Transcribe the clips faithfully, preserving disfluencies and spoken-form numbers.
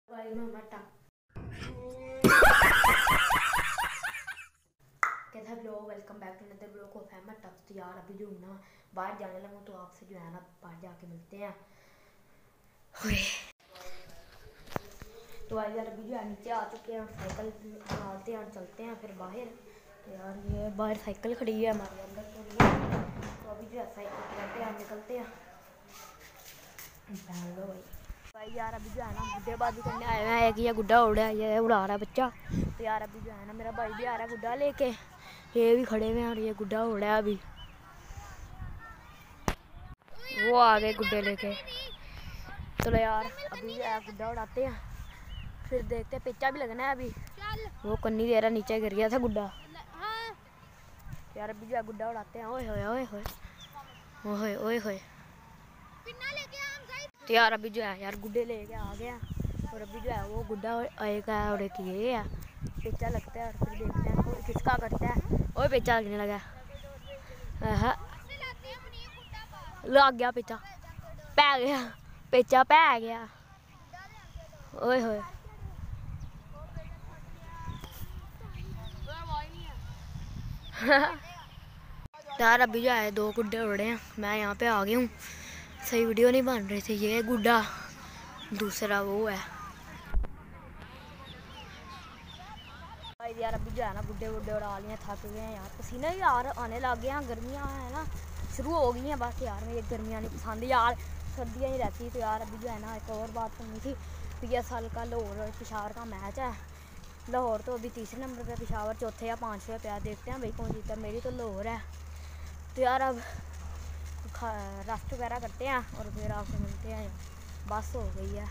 कैसा blog, welcome back to another blog of Ahmad tough. तो यार अभी जो ना बाहर जाने लगा तो आपसे जो है ना बाहर जाके मिलते हैं। तो आज यार अभी जो है नीचे आ चुके हैं, साइकिल निकालते हैं और चलते हैं फिर बाहर। तो यार ये बाहर साइकिल खड़ी है हमारे अंदर के लिए, तो अभी जो है साइकिल चलाते हैं निकलते हैं। लो भाई भाई यार अभी जो है ना गुड्डेबाजी करने आए हैं। एक ये गुड्डा उड़ा है, ये उड़ा रहा है बच्चा। तो यार अभी जो है ना मेरा भाई भी आ रहा है गुड्डा लेके, ये भी खड़े हुए हैं और ये गुड्डा उड़ा है। अभी वो आ गए गुड्डे लेके। चलो यार अभी जो है गुड्डा उड़ाते हैं, फिर देखते हैं। पेचा भी लगना है अभी, वो कन्नी दे रहा, नीचे गिर गया था गुड्डा। यार अभी जो है गुड्डा उड़ाते हैं। ओए होए ओए होए ओए ओए होए। तो यार अभी जो है यार गुड्डे लेके आ गया और अभी जो है वो गुड्डा आएगा और एक ये है पेचा लगता है और फिर देखते हैं कोई किसका करता है। ओए पेचा लगने लगा, लग गया पेचा, पै गया पेचा, पै गया। ओए होए यार अभी जो है दो गुड्डे उड़े हैं, मैं यहाँ पे आ गई हूँ। सही वीडियो नहीं बन रही थी। ये गुड्डा, दूसरा वो है। यार अभी जो है ना गुड्डे गुड्डे उड़ा लिए, थक गए हैं यार, पसीना भी यार आने लग गए हैं। गर्मियाँ है ना शुरू हो गई हैं बस यार, मुझे गर्मियाँ नहीं पसंद यार, सर्दियाँ ही रहती। तो यार अभी जो है ना एक और बात करनी थी। पी एस एल का लाहौर और पेशावर का मैच है। लाहौर तो अभी तीसरे नंबर पे, पेशावर चौथे या पाँचवें पे। देखते हैं भाई कौन जीता। मेरी तो लाहौर है। तो यार अब रेस्ट वगैरह करते हैं और फिर आपसे मिलते हैं। बस हो गई है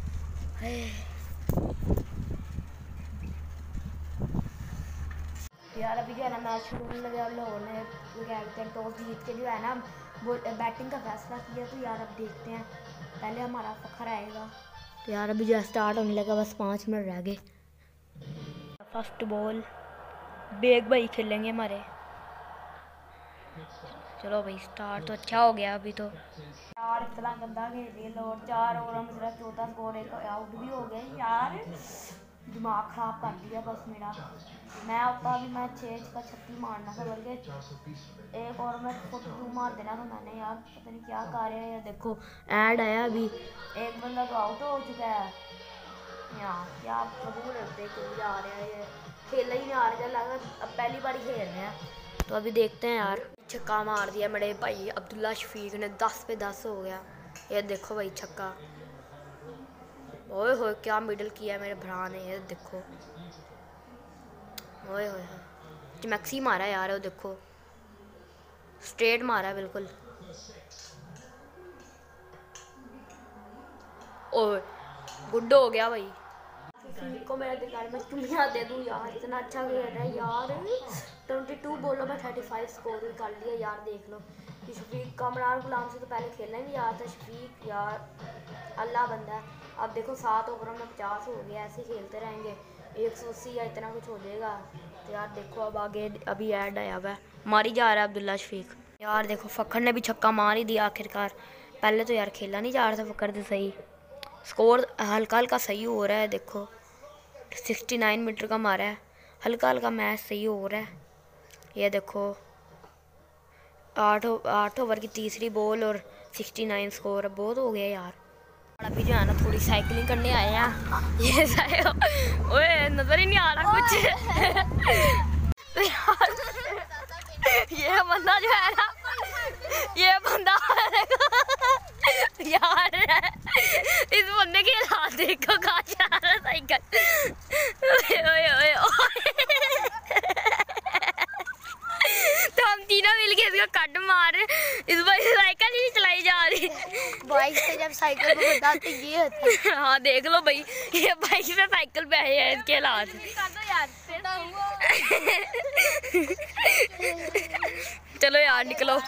यार अभी जो है ना मैच शुरू होने लगा। लाहौर ने कहते हैं टॉस जीत के जो है ना बैटिंग का फैसला किया। तो यार अब देखते हैं, पहले हमारा फखर आएगा। तो यार अभी जो है स्टार्ट होने लगा, बस पाँच मिनट रह गए। फर्स्ट बॉल बेग भाई खेलेंगे हमारे। चलो भाई स्टार्ट तो अच्छा हो गया। अभी तो यार इतना गंदा खेल रही है लाहौर। चार ओवर में सिर्फ चौदह स्कोर, एक आउट भी हो गए यार। दिमाग ख़राब कर दिया बस मेरा। मैं होता अभी मैं छः का छत्तीस मारना था, बल्कि एक और में फोर्टी टू मार देना था मैंने। यार पता नहीं क्या कर रहे हैं। देखो ऐड आया अभी, एक बंदा तो आउट हो चुका है। यार क्या फजूल रहते खेल जा रहे हैं, ये खेल ही नहीं आ रहा। लगा अब पहली बार खेल रहे हैं। तो अभी देखते हैं यार। छक्का मार दिया मेरे भाई अब्दुल्ला शफीक ने, दस पे दस हो गया। ये देखो भाई छक्का, ओए होए क्या मिडल किया मेरे भरा ने। ये देखो ओए होए चमैक्सी मारा यार, वो देखो स्ट्रेट मारा बिल्कुल। ओए गुड हो गया भाई। को मेरा दिखाने में चुमिया दे दूँ यार, इतना अच्छा खेल रहा है यार। ट्वेंटी टू बोलो मैं थर्टी फाइव स्कोर भी कर लिया यार। देख लो कि शफीक कामरान गुलाम से तो पहले खेलना नहीं आता। शफीक यार अल्लाह बंदा है। अब देखो सात ओवरों में पचास हो गया। ऐसे खेलते रहेंगे एक सौ अस्सी या इतना कुछ हो जाएगा। तो यार देखो अब आगे अभी ऐड आया हुआ है, मारी जा रहा है अब्दुल्ला शफीक। यार देखो फ़खर ने भी छक्का मार ही दिया आखिरकार। पहले तो यार खेला नहीं जा रहा था फ़खर से सही, स्कोर हल्का हल्का सही हो रहा है। देखो सिक्सटी नाइन मीटर का मारा है, हल्का हल्का मैच सही हो रहा है। ये देखो आठ आठ ओवर की तीसरी बॉल और सिक्सटी नाइन स्कोर, बहुत हो गया यार। अभी जो है ना थोड़ी साइकिलिंग करने आए हैं। ये ओए नजर ही नहीं आ रहा कुछ। ये बंदा जो है ना, ये बंदा यार इस बंदे के हाथ देखो कहाँ जा रहा है साइकिल। ओए ओए ओए तो हम तीनों मिलके इसको कट मार, इस बार साइकिल ही चलाई जा रही। बाइक से जब साइकिल पे बैठा तो ये होता है। हाँ देख लो भाई, ये बाइक से साइकिल पे आए हैं इसके हाथ। चलो यार निकलो।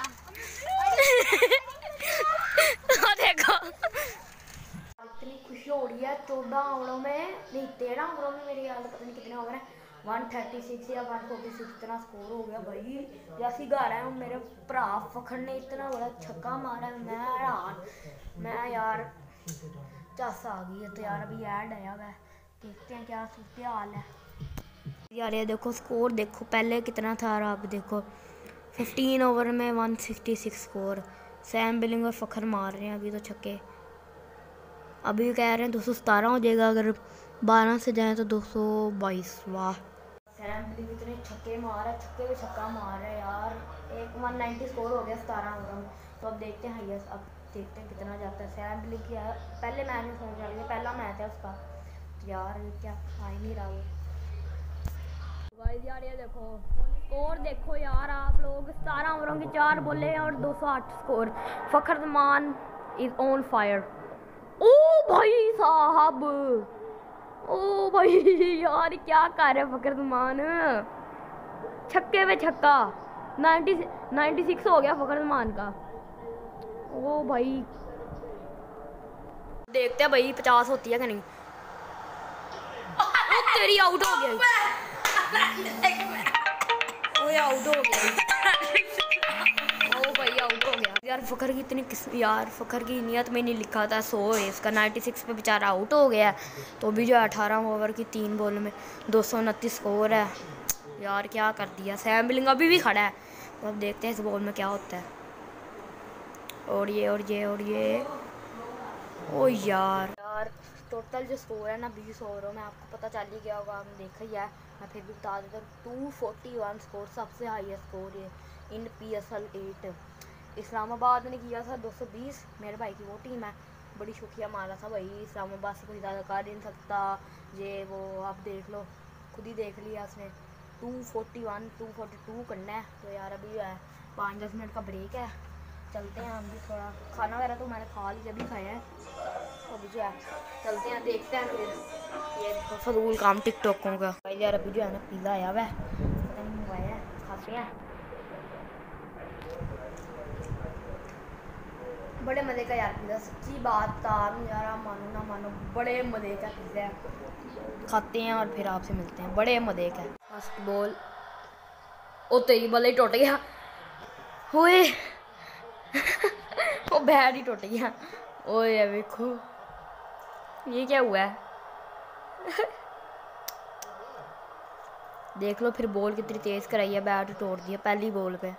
देखो इतनी खुशी हो रही है। चौदह ओवरों में नहीं तेरह ओवरों में मेरी हालत पता नहीं कितने ओवर हैं, वन थर्टी सिक्स या वन फोर्टी सिक्स इतना स्कोर हो गया भाई। जैसी गा रहा है मेरे भरा फखर ने इतना बड़ा छक्का मारा है। मैं हैरान, मैं यार चस आ गई है। तो यार अभी ऐड आया हुआ है, देखते हैं क्या सूरत हाल है यार। ये देखो स्कोर देखो पहले कितना था और अब देखो फिफ्टीन ओवर में one sixty six score. Sam Billing और फ़खर मार रहे हैं अभी तो छक्के। अभी कह रहे हैं दो सौ सतारह हो जाएगा, अगर बारह से जाए तो दो सौ बाईस। वाह सैम बिलिंग इतने छक्के मार रहा है, छक्के पे छक्का मार रहा है यार। एक वन नाइन्टी स्कोर हो गया सतारह ओवर में। तो अब देखते हैं यस अब देखते हैं कितना जाता है। सैम बिलिंग की पहले मैच में फोन चल गया, पहला मैच है उसका। तो यार क्या आ ही नहीं रहा वो गाइस। यार ये देखो स्कोर देखो यार आप लोग, सतारह ओवरों के चार बोले और दो सौ आठ score. Fakhar is on fire. ओ भाई साहब, ओ भाई यार क्या कर रहे फ़खर छक्के पे छक्का। नाइन्टी नाइन्टी सिक्स हो गया फ़खर का। ओ भाई देखते हैं भाई पचास होती है कि नहीं। ओ तेरी आउट हो गया, ओ आउट हो गया, ओ भाई आउट हो गया यार। फ़खर की इतनी किस्म यार, फ़खर की नियत में नहीं लिखा था सौ है इसका। नाइन्टी सिक्स पे बेचारा आउट हो गया। तो भी जो है अठारह ओवर की तीन बॉल में दो सौ उनतीस स्कोर है यार। क्या कर दिया। सैम बिलिंग अभी भी खड़ा है। तो अब देखते हैं इस बॉल में क्या होता है। और ये और ये और ये ओ यार यार टोटल जो स्कोर है ना बीस ओवरों में आपको पता चल ही गया होगा, आपने देखा ही है। मैं फिर भी बता देता हूँ, टू फोर्टी वन स्कोर सबसे हाईएस्ट स्कोर ये in P S L eight. Islamabad ने किया था दो सौ बीस, मेरे भाई की वो टीम है। बड़ी शुक्रिया मारा था भाई, इस्लामाबाद से कोई ज़्यादा कर ही नहीं सकता। ये वो आप देख लो, खुद ही देख लिया उसने। Two forty one two forty two करना है। तो यार अभी जो है पाँच दस मिनट का ब्रेक है, चलते हैं हम भी। थोड़ा खाना वगैरह तो मैंने खा लिया, अभी खाया है। अभी जो है चलते हैं, देखते हैं फिर ये फजूल काम टिकटॉकों का। भाई यार अभी जो है ना पिज़्ज़ा आया हुआ है, पता नहीं मंगवाया है, खाते हैं। बड़े मज़े का यार पिज़्ज़ा, सच्ची बात तार यार, आप मानो ना मानो बड़े मज़े का पिज़्ज़ा है। खाते हैं और फिर आपसे मिलते हैं। बड़े मज़े का फर्स्ट बॉल, ओ तेरी बॉल ही टूट गया हुए वो बैट ही टूट गया। ओए देखो ये क्या हुआ है देख लो फिर बॉल कितनी तेज कराई है, बैट तोड़ दिया पहली बॉल पे।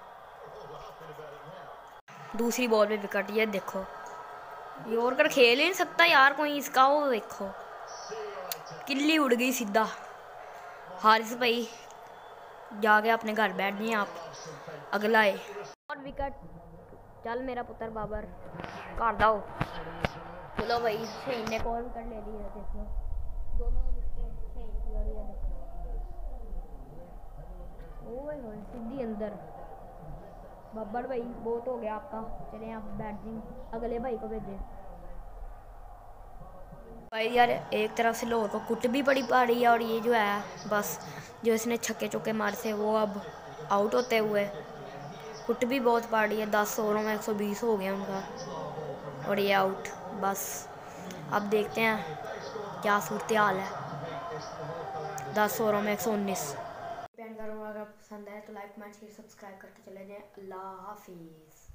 दूसरी बॉल पे विकेट, ये देखो यॉर्कर खेल ही नहीं सकता यार कोई इसका। वो देखो किल्ली उड़ गई सीधा। हारिस भाई जाके अपने घर बैठ गए आप, अगला है और विकेट। चल मेरा पुत्र बाबर कर दो। चलो भाई शहीन ने और विकेट ले ली है, देखो दोनों विकेट शहीन की। और ये देखो ओए होए सीधी अंदर। बब्बर भाई बहुत हो गया आपका, चले आप बैटिंग अगले भाई को भेजे। भाई यार एक तरफ से लोगों को कुट भी बड़ी पा रही है, और ये जो है बस जो इसने छक्के चौके मारे थे वो अब आउट होते हुए कुट भी बहुत पा रही है। दस ओवरों में एक सौ बीस हो गया उनका, और ये आउट बस। अब देखते हैं क्या सूरत हाल है। दस ओवरों में एक सौ उन्नीस। डिपेंड करूँगा, अगर पसंद आए तो लाइक कमेंट शेयर सब्सक्राइब करके चले जाएं। अल्लाह हाफिज़।